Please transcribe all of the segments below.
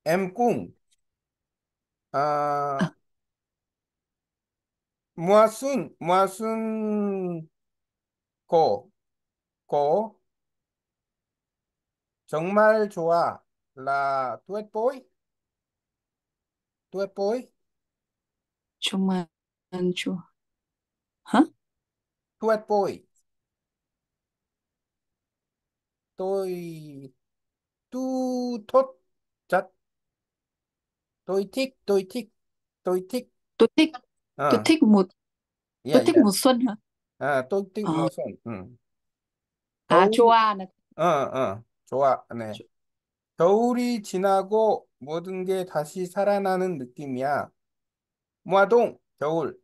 엠꿍. 아, 무슨 고, 정말 좋아. là tuyệt vời, tuyệt vời, Trung an chua. Hả? tuyệt vời. Tôi, tu, thốt, chất. Tôi thích. Tôi thích, tôi Ờ, thích một, yeah, tôi thích yeah. mùa xuân hả? tôi thích mùa Ờ. xuân. À, 겨울, Joa này. 좋아. 네. 겨울이 지나고 모든 게 다시 살아나는 느낌이야. 무아동, 겨울.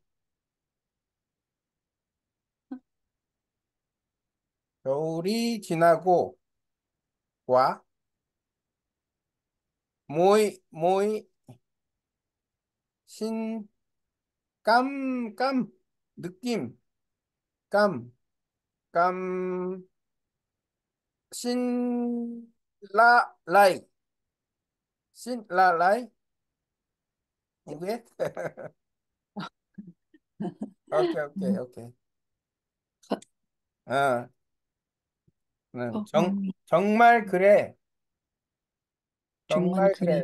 겨울이 지나고, 와, 모이, 신, 느낌, 깜, 깜, 라이, 라이, 오케이? 오케이. 어, 정말 그래. Trung an 정말 kare. 그래.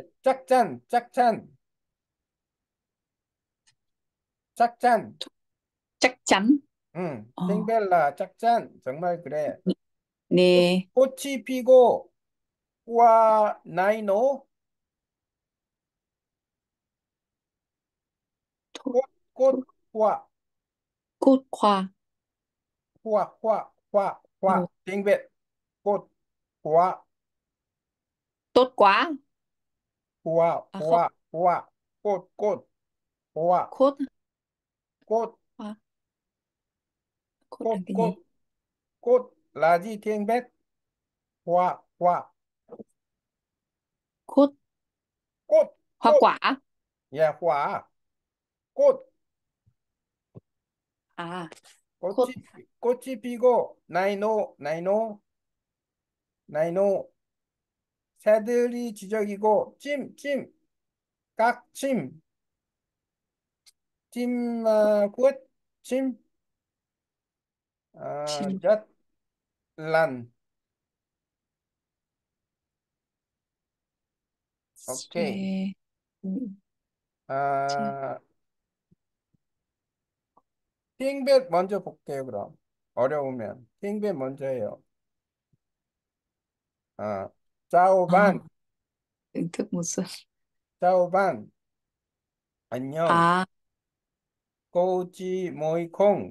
짝짠. Chắc chắn. Ờ. 팅벨라, 짝짠. 정말 그래. Nè. 꽃이 피고, 와, 나이노. Thốt, 꽃, thốt, 꽃, 화, cốt khoa. 화. 팅벨, 꽃, 화, Tốt quá. 화, À không, 화, 화. 꽃, 화, cốt 꽃, khoa. Cốt là 꽃, cái gì? 꽃, 꽃, 라지 팅벨, 화, Cốt, 꽃, hoa 꽃. quả. 야, 화, 꽃, À, 꽃이, cốt. 꽃이 피고, 나이노. 새들이 지저귀고, 깍침, 굿, 침, Chim 엿, 란. 오케이. tre. Tre. 아, 핑벳 먼저 볼게요, 그럼. 어려우면. 핑벳 먼저 해요. 아, 짜오반, Ờ, thưởng thức mùa xuân. 짜오반, 안녕. À, 꼬치 모이콩,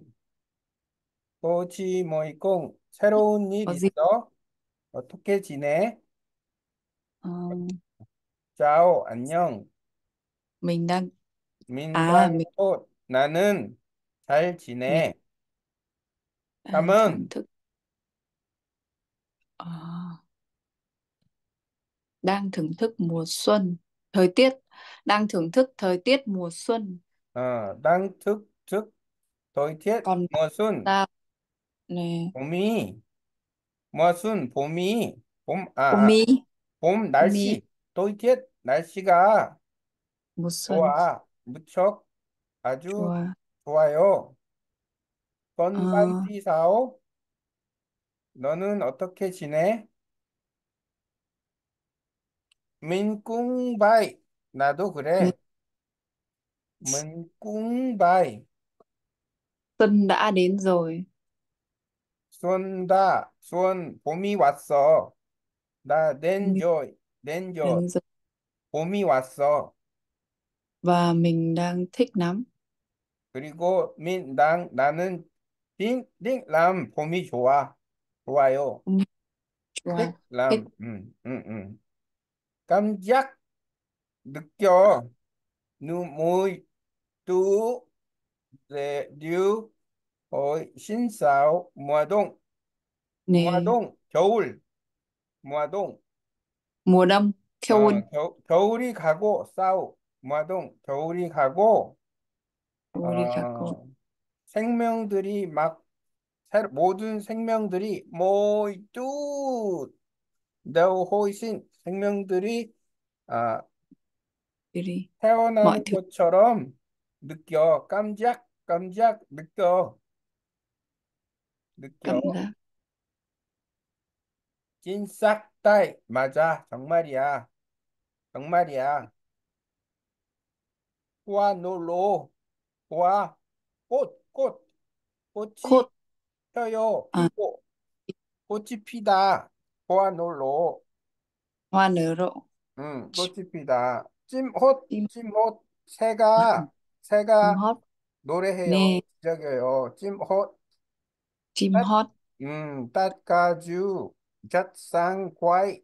꼬치 모이콩. 새로운 일 có gì? 있어? 어떻게 지내? Ờ, 짜오, 안녕. mình đang, à, mình 민간꽃, 나는 잘 mình 지내. đang thưởng 깜은, thức. Ờ, đang thưởng thức mùa xuân. Thời tiết. Đang thưởng thức thời tiết mùa xuân. 땅, 툭, 도이티엣, Còn 머순, ta nè. 봄이, 머순, 봄이, Umi. 봄 Umi. 날씨, 도이티엣, 날씨가 Mùa xuân. 좋아, 무척 아주 Chùa. 좋아요. Ờ, 건반지사오, 너는 어떻게 지내? 민꿍바이, 나도 mình, 그래. 민꿍바이, xuân đã đến rồi. 봄이 왔어. 나 Mình 낸조, đến rồi. 봄이 왔어. Và mình đang thích lắm. 그리고 나는 띵띵람 봄이 좋아요. Chùa. Thích. 띵람, 깜짝 느껴, 누muy tú, điều, hồi xin xảo, Nè. 겨울, 무화동, Mùa đông. Seoul. 겨울이 가고, 겨울이 가고, Seoul đi khá cô. 어, 생명들이 모든 생명들이 모두 너 호이신 생명들이 Kiri. Mọi 태어나는 thứ. 것처럼 느껴. 깜짝, 깜짝 느껴. Cảm 느껴. giác. 찐싹다이. 맞아. 정말이야. 정말이야. 호아놀로. 호아. 꽃, 꽃. 꽃이 Khốt. 펴요. À, 피고. 꽃이 피다. 호아놀로. hoa nở rộ. 꽃이 피다. 찜헛, Chim. 찜헛. À, chim 새가 hót. 노래해요. Nè. 지저귀요. 찜헛. Chim 땄, hót. 땄가주. 잣상과이.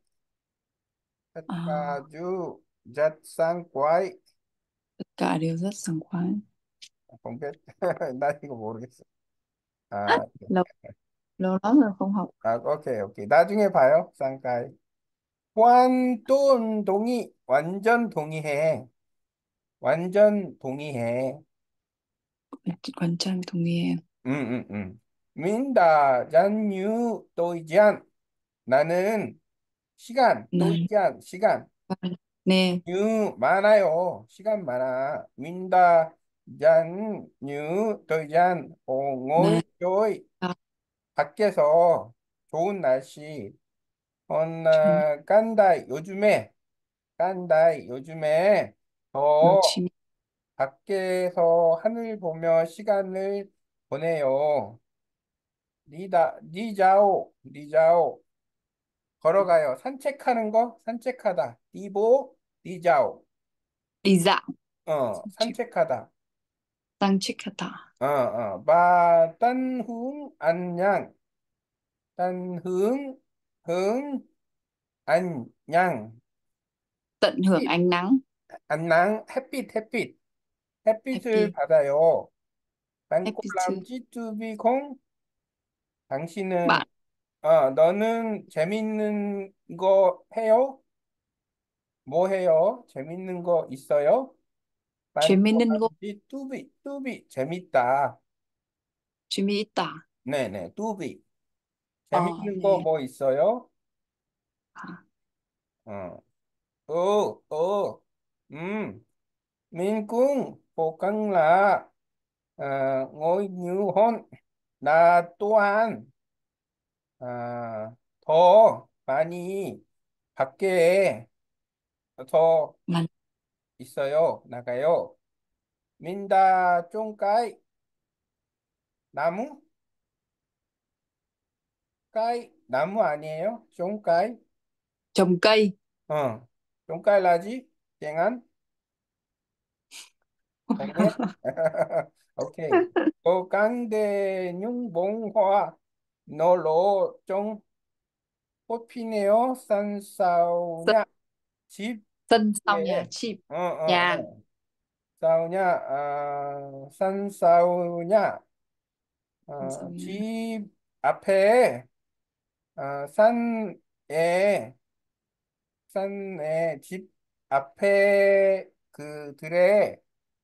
À, 땄가주. 잣상과이. tất cả đều rất sảng khoái. không biết. 나 이거 모르겠어. 아, Lâu, lâu lắm rồi không học. 오케이, 오케이. 나중에 봐요. 쌍까이. 완전 완전 동의해. 완전 동의해. Còn Trang Thùng Nghê. 민다, 잔유, 또이지안. 나는 시간, Này. 또이지안, 시간. Nè. 유, 많아요. 시간 많아. 민다, 잔유, 또이지안. 옹올, Này. 쪼이. À, 밖에서 좋은 날씨. chuẩn. 깐다, 요즘에 Nó 더 chim. 밖에서 하늘 보며 시간을 보내요. 리자오. 걸어가요. 산책하는 거, 산책하다. 리자오. Đi dạo. Chim. 산책하다. Tăng trích hả ta? 안녕. 딴 흥, 안녕. Tận hưởng ánh nắng. 안녕, 햇빛을 Happy. 받아요. Happy too. 땅콩람지 뚜비콩, 당신은, Bạn. 너는 재밌는 거 해요? 뭐 해요? 재밌는 거 있어요? Feminingo. 땅콩람지 재밌다. Chimita. 네네, 뚜비. Ờ, 재밌는 거 nè. 뭐 있어요? À, 어, 음, 민궁, 보강라, ngồi như hôn, 나 또한, 더 많이 밖에 더 mà 있어요. 나가요. 민다 쫑까이 나무? 까이 나무 아니에요? 쫑까이? trồng cây. 어. 쫑까이 라지? 땡안? không biết. 오케이. 강대융봉화 너로 좀 꽃피네요. Sân, 산사오냐 집 sân sau nhà 위에 chim. 어, 어, Nhà. 어. 싸우냐 산사오냐 Sân sau nhà. 집 앞에 산에 집 앞에 그들의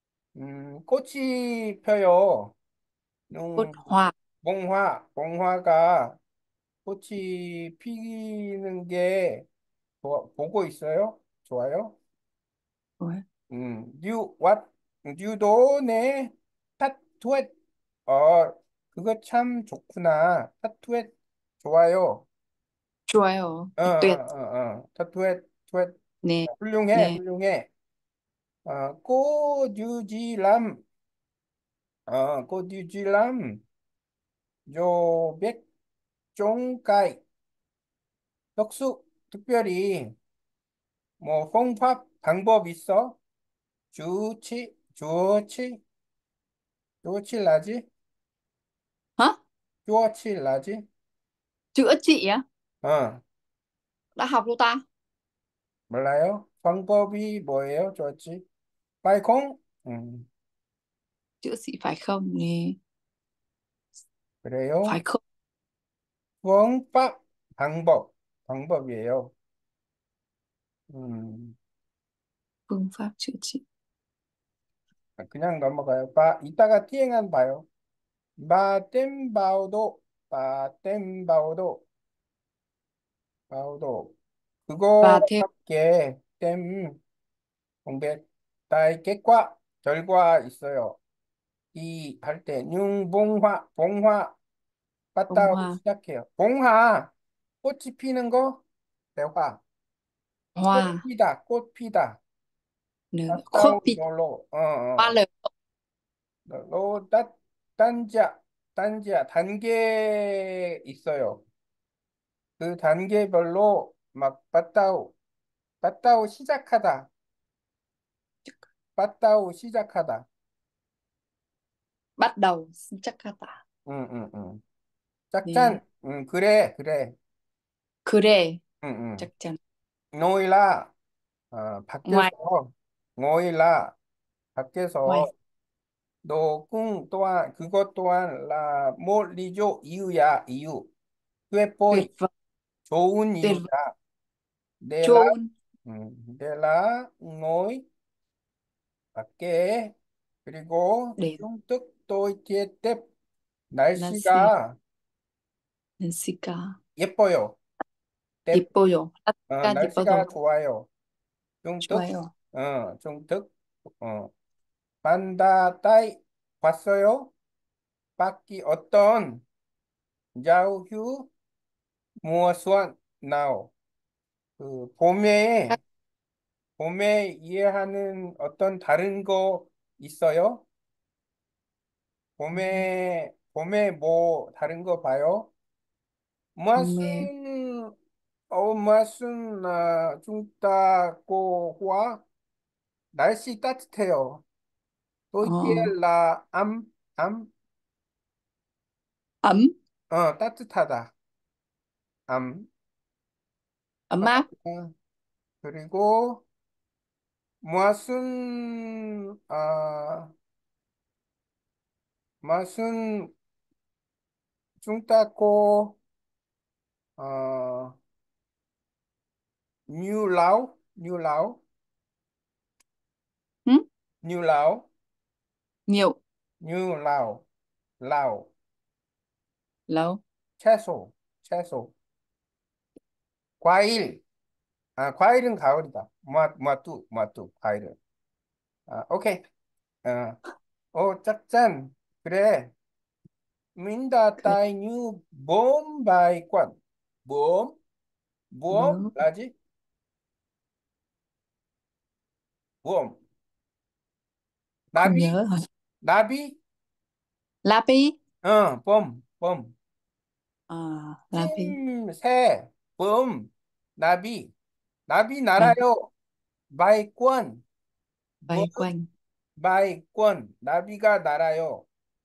꽃이 펴요. Cốt 음, hoa. 봉화가 꽃이 피는 게 보고 있어요. 좋아요. Ủa, 뉴도네 타투엣. 그거 참 좋구나. 타투엣 좋아요. 좋아요. Tuyệt. 타투엣 Nè. Nè. 훌륭해. 꽃유지람, 꽃유지람, 요백종가이, 덕수, 특별히, 뭐, 홍합 방법 있어? 주어치, 라지? Hả? 주어치, 라지? Chữa trị á? 어, Đã học đâu ta? 몰라요? 방법이 뭐예요? 주어치? 빠이콩? Chữa trị phải không? Nè. Phải 그래요? không? phương 방법이에요. 음, Phương pháp chữa trị. 그냥 넘어가요. 이따가 티행한 봐요. 바템바오도, 바템바오도, 바오도. 그거와 Và thêm. 함께, 땜, 공백. 따이 kết quả 결과 있어요. 이 할 때 융봉화 봉화 bông 빠따로 hoa. 시작해요. 봉화 꽃이 피는 거 대화 꽃 Hoa. 피다 꽃 피다 Khốp 빠따오 pi. 놀러 Hoa lời. 놀러 따 단자 단자 단계 있어요. 그 단계별로 막 빠따오 시작하다 빠따오 시작하다 Bắt đầu chắc tả. 응응응 Nè. 짝짠 그래 그래 그래. 응응 chắc chắn. 노일아 Ngoài. 밖에서 노일아 Ngoài. 밖에서 너 또한 그것 또한 몰리죠 이유야 이유 Tuyệt 꾀뽀이 vời. 좋은 Tuyệt 이유야 vời. 내라 Chôn. 내라 ngồi 밖에 그리고 Để. 중득 또 이렇게 때 Là gì? 날씨가 Jessica. 예뻐요 때 예뻐요. 아까 예뻐도 날씨가 좋아요 중득 좋아요. 중득 어 반다 따이 봤어요 밖이 어떤 자우휴 무엇은 나오 그 봄에 이해하는 어떤 다른 거 있어요? 봄에 뭐 다른 거 봐요? 봄에. 무슨 무슨 중따고 날씨 따뜻해요. Ờ. 또이엘라 암 Ấm. 따뜻하다. 암 Ấm áp. 그리고 무슨 무슨 중따고 어 뉴라우 Ừ? 뉴라우 Nhiều. 뉴라우 라우 Lâu. 채소 과일 과일은 가을이다 마뚜 과일은 오케이 짝짠 그래 민다 그래. 따이 뉴 봄바이관 봄 Bướm. 라지 봄 Không 나비 nhớ rồi. 나비 Lapi. 봄 Lapi. 찜새 봄 나비 Là 날아요 바이권 뭐 vây quanh. 바이권 나비가 날아요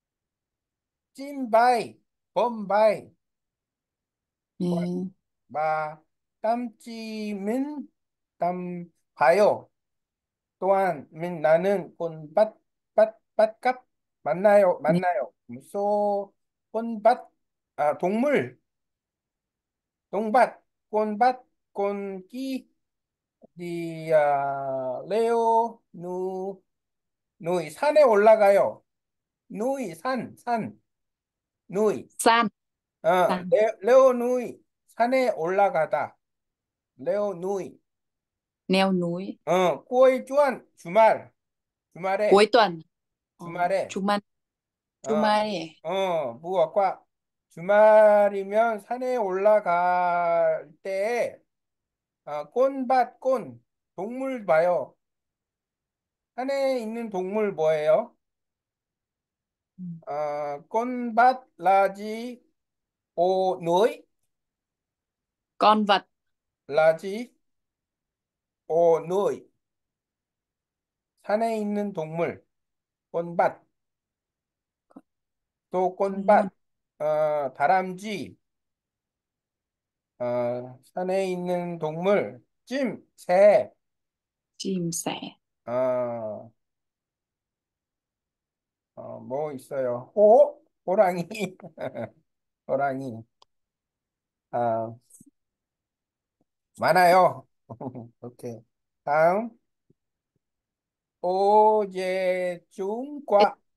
찜바이 봄바이 Nè. 마 땀찜은 땀 봐요 또한 나는 밭값 Nè. 맞나요 무소 꽃밭 동물 동밭 꽃밭 꽃기 레오 누이 산에 올라가요 누이 산 누이 San. San. 레오 누이 산에 올라가다 레오 누이 Leo núi. 꾸이 주한 주말에 Cuối tuần. 주말에 Chuman. 어, Chumare. 무엇과 주말이면 산에 올라갈 때 동물 봐요. 산에 있는 동물 뭐예요? 꽃밭 라지 오 núi Con vật. 라지 오 núi 산에 있는 동물 꽃밭 또 Con muôn. 꽃밭 다람쥐 산에 있는 동물 새 Chim sẻ. 어, 뭐 있어요? 호랑이 호랑이 아 많아요. 오케이 다음 Ê, 오제중과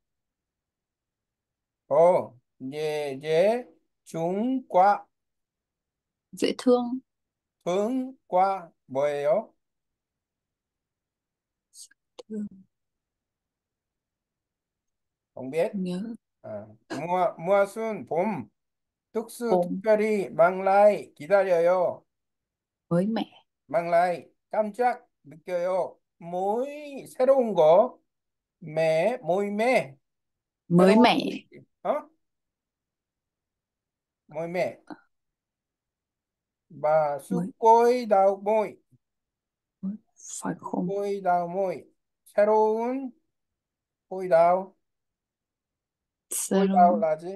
예제중과 dễ thương. 등과 뭐예요? Không biết. nhớ. Mùa xuân 봄 특수 Ôm. 특별히 mang lại 기다려요. Mới mẻ. mang lại 깜짝 느껴요. mỗi 새로운 거 mỗi mẻ Mới 새로운 mẻ. 어? mỗi mẻ và Mới. 쑥고이 đào môi Mới. Phải không? 쑥고이 đào môi 새로운 고이 đào 고이 đào Serum. là gì?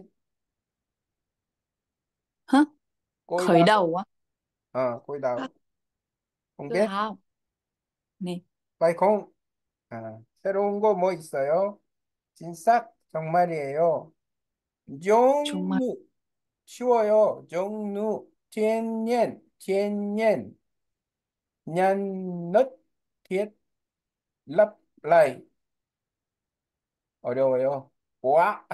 Hả? 고이 Khởi đào đầu á. 고이 đào không Tự biết. hào. Nè. phải không? 새로운 거 뭐 있어요? 진짜 정말이에요. Chúng mày. 종류 쉬워요. 종류 thiên nhiên nhân thiết lặp lại 어려워요. quá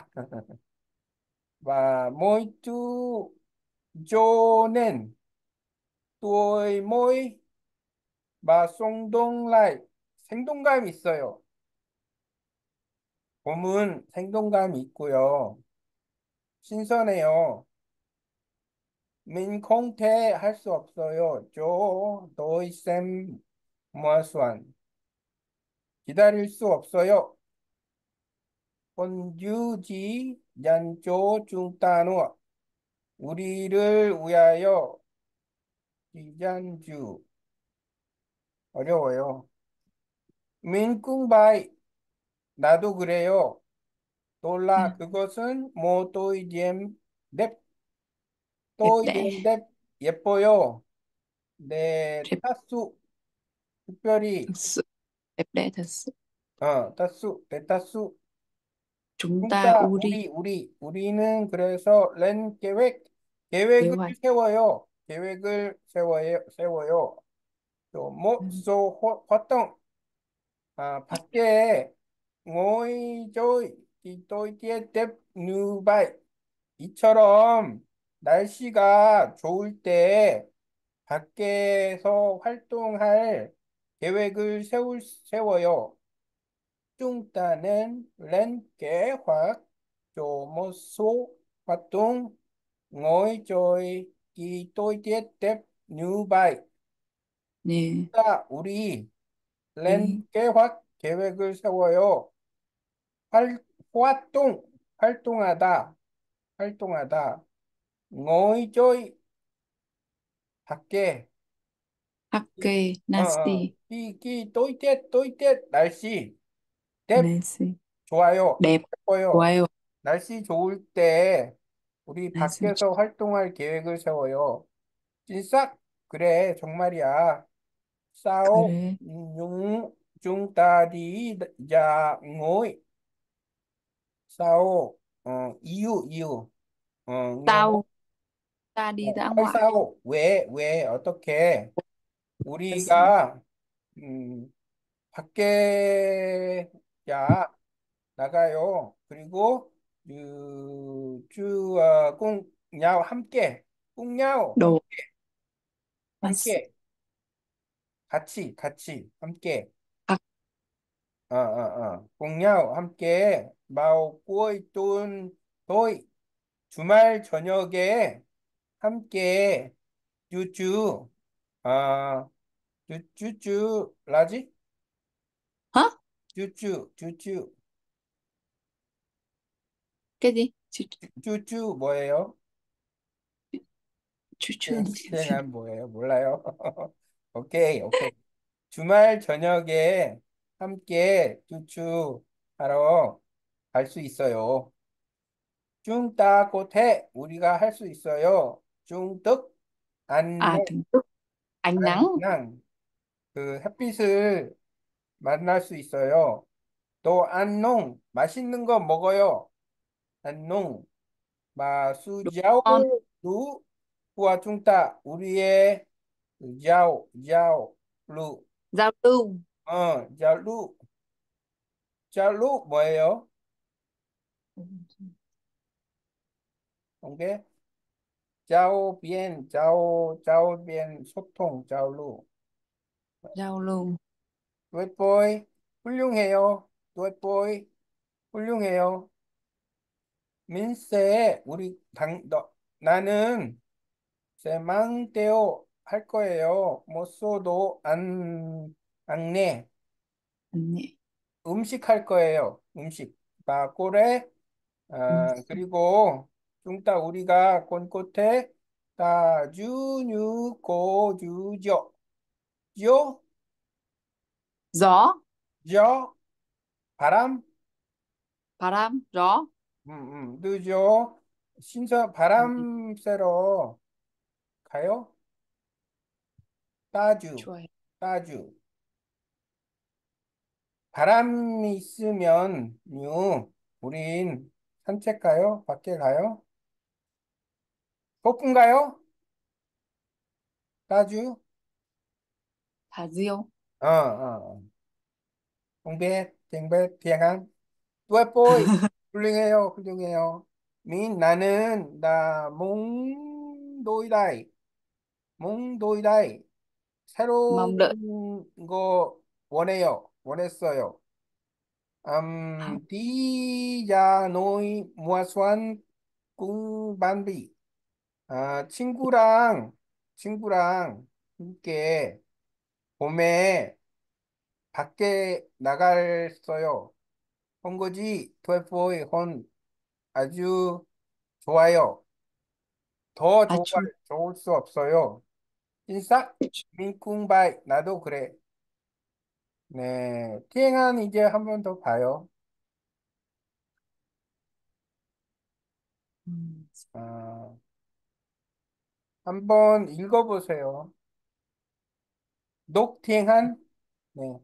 và mỗi chú 조는 tuổi mỗi và 성동 lại 생동감 있어요. 봄은 생동감이 있고요. 신선해요. 민콩태 할 수 없어요. 저 도이쌤 무아수한 기다릴 수 없어요. 본유지 얀조 중따누 우리를 위하여 이잔주 어려워요. 민궁바이 나도 그래요. 놀라 그것은 뭐 또이디엠 넵 Đẹp đẽ. 또이디엠 넵 예뻐요. 네 Đẹp. 타수 특별히 Thực sự. Đẹp đẽ thật sự. 타수 네 타수 Chúng ta chúng Uri. 우리는 그래서 렌 Kế 계획을 hoạch. 세워요. 계획을 세워요. 또 목소 활동 밖에 ngồi chơi thì tôi tiếp tiếp như vậy. 이처럼 날씨가 좋을 때 밖에서 활동할 계획을 세워요. chúng ta nên lên kế hoạch cho một số hoạt động ngồi chơi thì tôi tiếp tiếp như vậy. Nè. 자, 우리 렌 Ý. 계획을 세워요. 활동, 활동하다, 활동하다. ngồi chơi 밖에, Hake. Nasi. tối tiết, 날씨, đẹp, Nasi. 좋아요, Đẹp. 예뻐요. Wow. 날씨 좋을 때 우리 Nasi. 밖에서 활동할 계획을 세워요. 찐싹, 그래, 정말이야. sao Kare. nhung chúng ta đi ra ngồi sao yêu yêu ngồi Tao. Ta đi dã tại ngoại. sao 왜 어떻게 Nasi. 우리가 밖에 야 나가요. 그리고 꿍nhau 함께 꿍nhau Đồ. Nasi. 함께 같이 함께 Hak. 꿍nhau 함께 vào cuối tuần tôi 주말 저녁에 함께 쭈쭈 아 쭈쭈 라지 Hả? 쭈쭈 Cái gì? 쭈쭈 뭐예요? Chưa. 땡땡한 뭐예요? 몰라요? 오케이 주말 저녁에 함께 쭈쭈 하러 갈 수 있어요. 중 따 꽃해 우리가 할 수 있어요. 중득 À, 안녕 thưởng thức ánh nắng. 안녕 그 햇빛을 만날 수 있어요. 또 안농 맛있는 거 먹어요. 안농 Đồ ngon. 마수자오루 우와 중따 우리의 자오 Giao lưu. 자루 자루 뭐예요? 오케이 자오 bien 소통 자루 Giao lưu. 굿보이 훌륭해요. 또뽀이 훌륭해요. 민세, 나는 제 맘대로 할 거예요. 못 써도 안 내. 아니, 음식 할 거예요. 음식. 바꼬래. 음식. 그리고 좀 이따 우리가 꼰꼬태 다주유고주죠. 죠? Gió, 죠? 바람? 바람, gió. 늦죠. 네, 바람 쐬러 가요? 따주, 좋아요. 따주. 바람이 있으면, 우린 산책 가요? 밖에 가요? 소풍 가요? 따주? Thả diêu, 홍배, 땡배, 태양. 뚜에뽀이. 훌륭해요, 훌륭해요. 나 몽도이다이. 몽도이다이. mong đợi. 새로운 거 원했어요. Học, 디자노이 무아수한 꿍반비. 친구랑 함께 봄에 밖에 나갔어요. 한 거지, 토에포이 혼 아주 좋아요. 좋을 수 없어요. 인싸? 민쿵바이, 나도 그래. 네, 티행한 이제 한 번 더 봐요. 아, 한번 읽어보세요. 녹티행한? 네,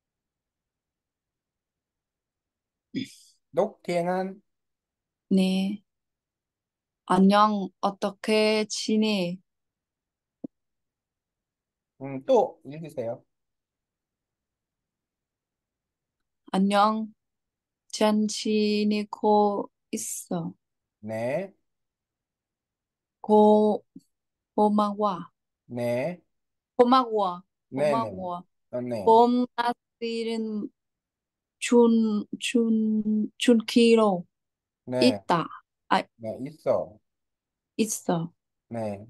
녹티행한? 네. 안녕, 어떻게 지내? 또 읽으세요. 안녕, 잘 지내고 있어. 네, 고, 고마워. 네, 고마워. 네, 네, 고마워. 네, 봄, 날씨는 준기로 네, 있다. 아, 네, 있어. 있어. 네,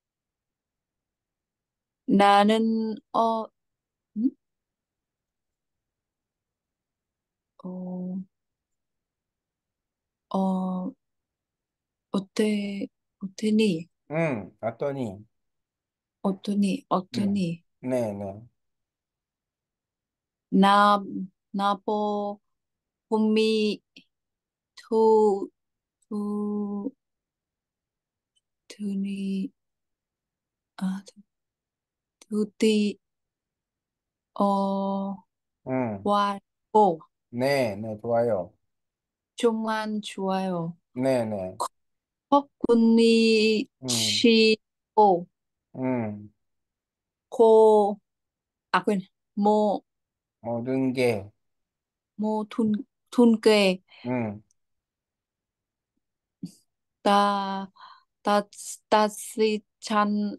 나는, 응? 어, 어, 어떠니? 어떠니? 어떠니? 네, 네, 나, 나보, 봄이, 투, 투, 투니, 투티, 어, 음, 와고, 네, 네, 좋아요. 정말 좋아요. 네, 네, 덕분이 음, 치고, 음, 고, quên, mô, 모든 게, mô thun kê, 음, ta, ta, ta si chan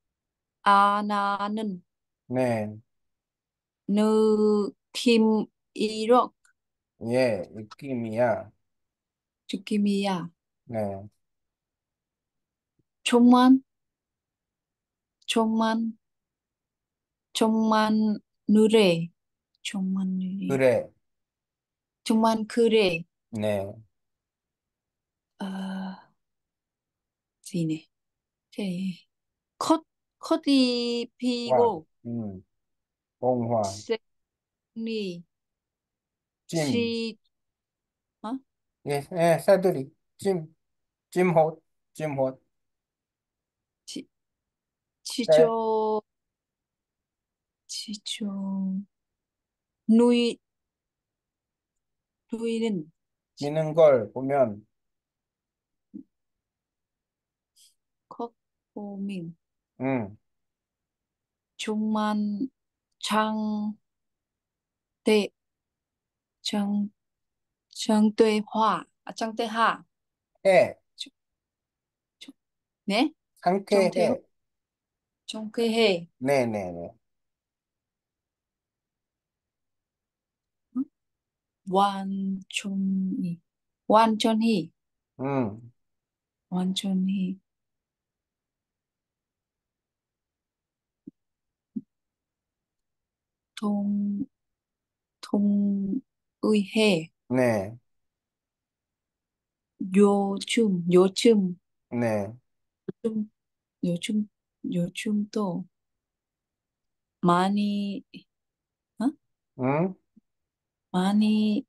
나는 네, 느낌, 이렇게, 예, 느낌이야. 느낌이야. 네, 정말, 정말, 정말 느래. 정말 느래. 그래, 정말 그래. 네, 아, gì nè? Cái 컷, 컷이 와, 피고, 봉화, 생리, 찜, 치, 어? 예, 예, 새들이, 찜옷, 찜옷, 치, 새, 치조, 치조, 누이, 누이는, 미는 걸 보면, 컷, 보민, 음, 정말, 장, 대, 장, 장대화, 장대하, 해, 네? 정대화, 상쾌해. 정쾌해. 네, 네, 네, 완전히, 완전히, 음, 완전히, 동, 동의해, 네, 요즘, 네, 요즘, 요즘, 요즘 또 많이, 어? 음, 많이,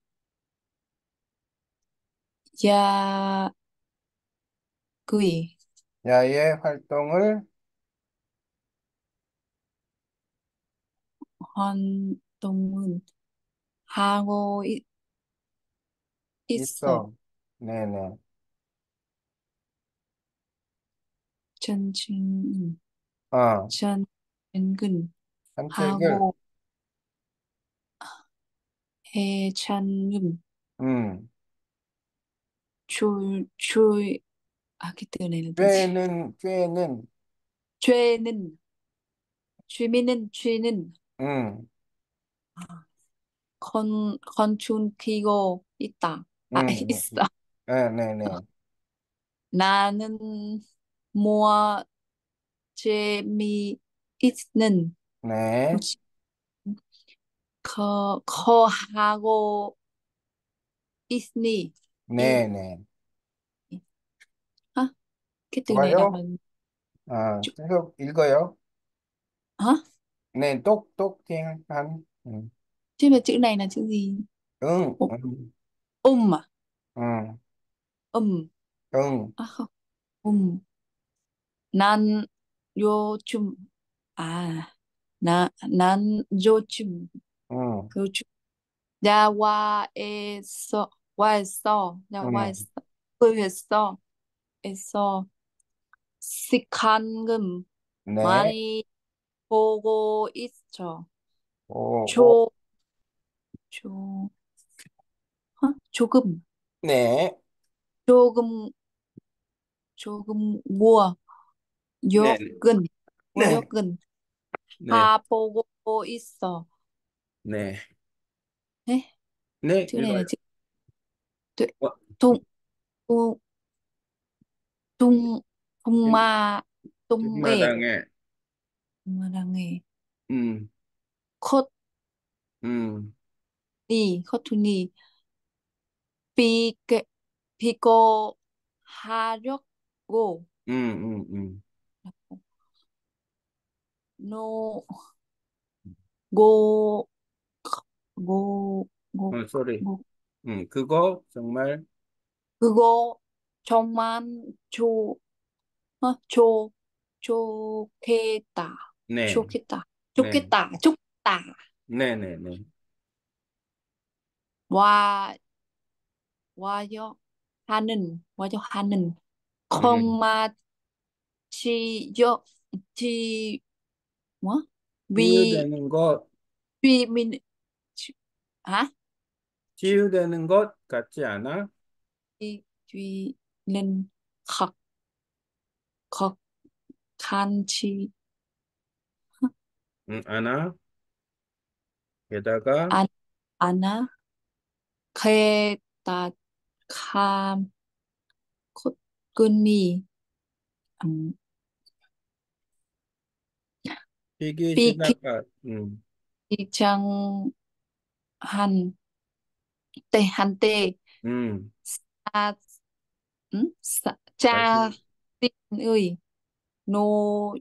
야구이, 야외 활동을 활동은 하고 있어. 있어. 네네. 전쟁은, 어, 전쟁은 산책을, 하고 해찬은 음, 그 뜻은 뭐지? 쬐는, 죄는, 죄는 건축이고 있다. 있어. 네네네. 나는 뭐 재미있는 네, 뭐지? 하고 있니? 이, 네네. 아, cái từ này đọc là 좋아요? 아, 계속 읽어요. hả? 네, 똑똑 팅한, Chứ mà chữ này là chữ gì? 응, Ủa, 응, à? 응, Um. 응, À không. 난 요즘 난 응, 요즘 야와에서 와에서 응, 야와에서 의회에서 시간금 네, 많이 보고 있죠. 오, 오, 조, 조, 조금, 네, 조금, 뭐, 네, 욕은, 네, 욕은 네, 다 보고 있어. 네, 네? 네, chữ này 읽어요. là chữ tuệ, 어, tung, tung, tung, tung 뒷- ma, tung 에, 뒷마당에, tung ma đang nghe, 음, khốt 음, khốt thu ni, pi, pico, 하려고, 음. no, go, go, go, sorry. go, 그거 정말, 그거 정말 좋, 좋겠다. 네, 좋겠다. 네, 좋겠다. 좋겠다. 네, 네, 네, 와, 와요 하는, 콤마, 지요, 지, 뭐? 위, 치유되는 것, 위민, 지, 아? 치유되는 것 같지 않아? 위는, 각, 각, 간치, 않아? 게다가, 안, 아나, 게다, 감, 콧근이, 음, 피기 비키, 시작한, 장한, 한때, 음, 사, cha 다시, tin ơi nô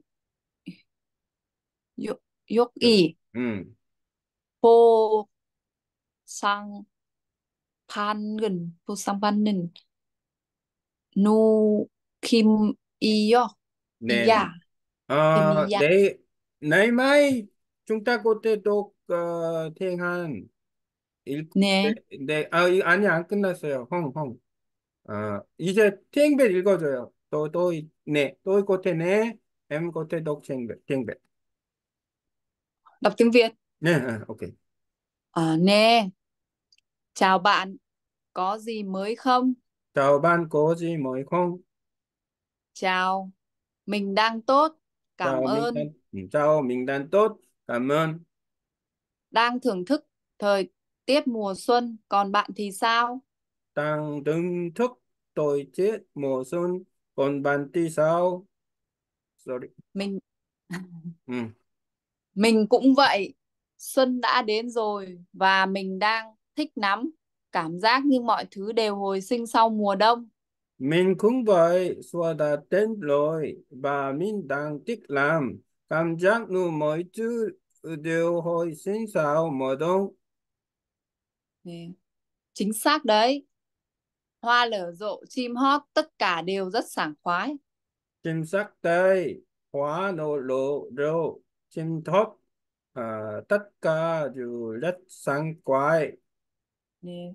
yok yok 그, y 음, po sang pan gần po sang pan nên nu kim y yo y 네네. ya kim y ya Nay mai chúng ta có thể đọc tiếng Hàn nè 아니 안 끝났어요. 헝. 이제 tiếng Việt 읽어줘요. tôi có thể nè, em có thể đọc tiếng Việt. đọc tiếng Việt Nè, ok. nè chào bạn có gì mới không Chào bạn có gì mới không? chào mình đang tốt cảm ơn Chào mình đang tốt. Cảm ơn. đang thưởng thức thời tiết mùa xuân, còn bạn thì sao? Đang đứng thức tôi chết mùa xuân, còn bạn thì sao? Sorry. Mình Ừ. mình cũng vậy. Xuân đã đến rồi và mình đang thích lắm. Cảm giác như mọi thứ đều hồi sinh sau mùa đông. Mình cũng vậy, xuân đã đến rồi và mình đang thích làm. Cảm giác như mọi thứ đều hồi sinh sau mùa đông. Nè, chính xác đấy. Hoa nở rộ, chim hót, tất cả đều rất sảng khoái. Chim sắc tây, hoa nổ lộ rô, chim thóp, tất cả đều rất sáng quái. Nè,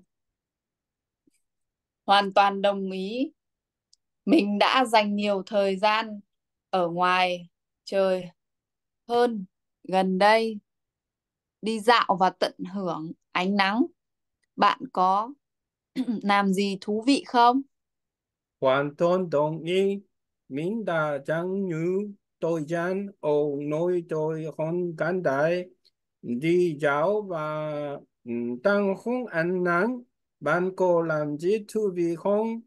hoàn toàn đồng ý. Mình đã dành nhiều thời gian ở ngoài trời hơn gần đây, đi dạo và tận hưởng ánh nắng. Bạn có làm gì thú vị không? Hoàn toàn đồng ý, mình đã chẳng như tôi gian ô nói tôi không can đại đi dạo và tăng không ăn nắng. Bạn có làm gì thú vị không?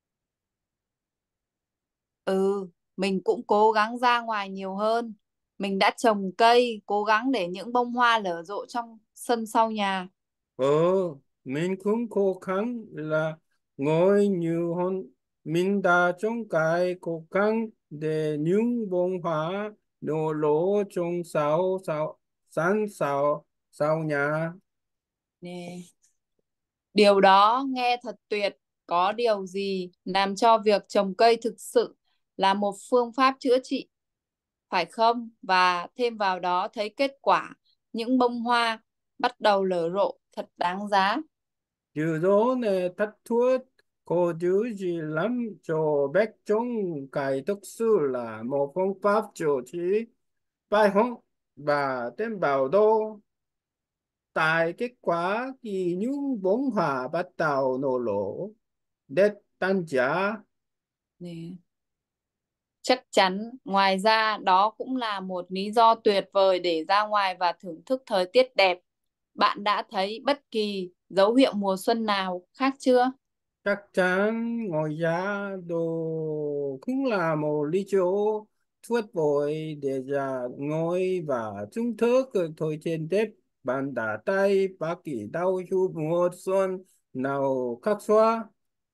Ừ, mình cũng cố gắng ra ngoài nhiều hơn. Mình đã trồng cây, cố gắng để những bông hoa nở rộ trong sân sau nhà. Ờ, mình cũng cố gắng là ngồi nhiều hơn. Mình đã trông cái cố gắng để những bông hoa nở rộ trong sân sau nhà. Nè, điều đó nghe thật tuyệt. Có điều gì làm cho việc trồng cây thực sự là một phương pháp chữa trị, phải không? Và thêm vào đó thấy kết quả, những bông hoa bắt đầu nở rộ thật đáng giá. Từ đó này thách thức có thứ gì lắm cho bé trong cái thực sự là một phương pháp chữa trị phải không? Và thêm vào đó tại kết quả thì những bông hoa bắt đầu nở rộ đẹp tan giá. Nè, chắc chắn, ngoài ra đó cũng là một lý do tuyệt vời để ra ngoài và thưởng thức thời tiết đẹp. Bạn đã thấy bất kỳ dấu hiệu mùa xuân nào khác chưa? Chắc chắn ngồi giá đồ cũng là một lý do tuyệt vời để ra ngồi và thưởng thức thời trên đẹp. Bạn đã tay bất kỳ đau chú mùa xuân nào khác xóa.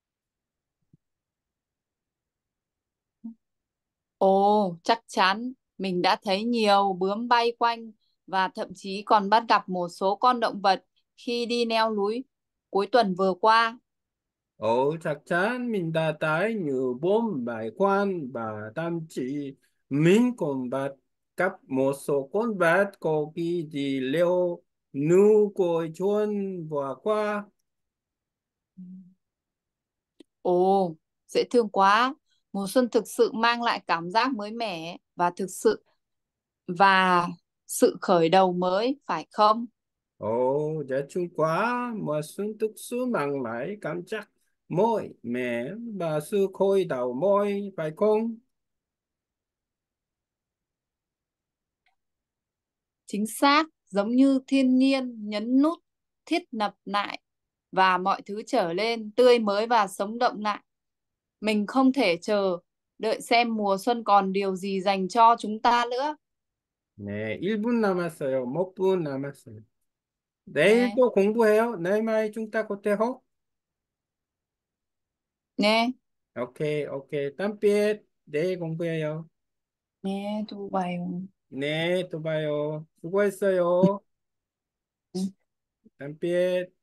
Ồ, chắc chắn. Mình đã thấy nhiều bướm bay quanh và thậm chí còn bắt gặp một số con động vật khi đi leo núi cuối tuần vừa qua. Ồ, chắc chắn mình đã thấy như bom bài quan và thậm chí mình còn bắt gặp một số con vật có kỳ đi leo núi cuối tuần vừa qua. Ồ, dễ thương quá. Mùa xuân thực sự mang lại cảm giác mới mẻ và sự khởi đầu mới, phải không? Ồ, dễ thương quá, mùa xuân thực sự mang lại cảm giác mới mẻ và sự khôi đầu mới, phải không? Chính xác, giống như thiên nhiên nhấn nút thiết lập lại và mọi thứ trở lên tươi mới và sống động lại. Mình không thể chờ đợi xem mùa xuân còn điều gì dành cho chúng ta nữa. 네, 1분 남았어요. 몇 분 남았어요. 내일 Nè, 또 공부해요. 내일 mai chúng ta có thể học. nè, 오케이, 오케이. 땀빛. 내일 공부해요. nè, tụi bay. 네, 또 봐요. 수고했어요. 땀빛.